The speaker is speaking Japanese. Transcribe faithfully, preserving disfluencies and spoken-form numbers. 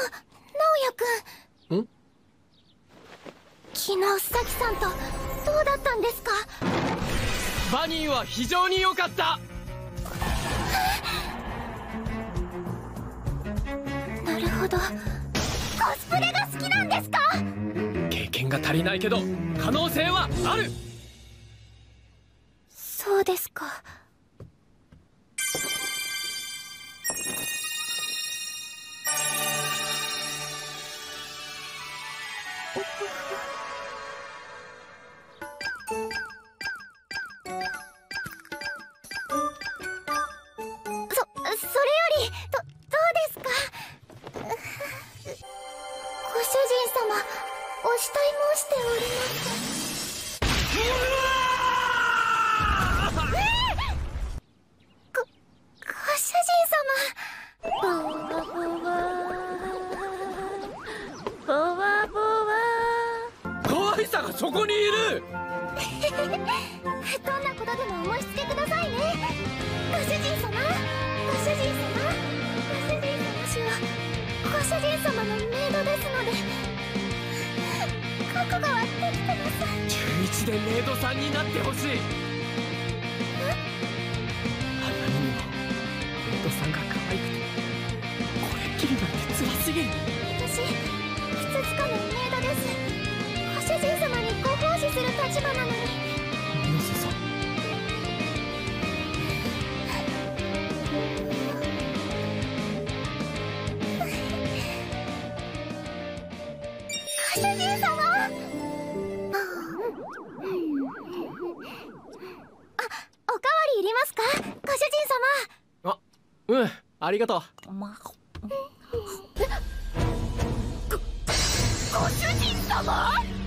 直也くん。ん？昨日咲さんとどうだったんですか？ バニーは非常に良かった。 なるほど。コスプレが好きなんですか？ 経験が足りないけど可能性はある。 そうですか。そ、それより、ど、どうですか？ご主人様、お慕い申しております。ご、ご主人様。ぼわぼわ。ぼわぼわ。 可愛さがそこにいる。 どんなことでもお申し付けくださいね。ご主人様、ご主人様、ご主人様氏はご主人様のメイドですので、覚悟はできてます。 じゅういちでメイドさんになってほしい。あんなにもメイドさんが可愛くてこれっきりなんて辛すぎる。 私、ふつつかのメイドです。ご主人様にご奉仕する立場なのに。 ミオスさん、 ご主人様。あ、おかわりいりますか？ご主人あ、うん、ありがとう。 様。ご、ご主人様？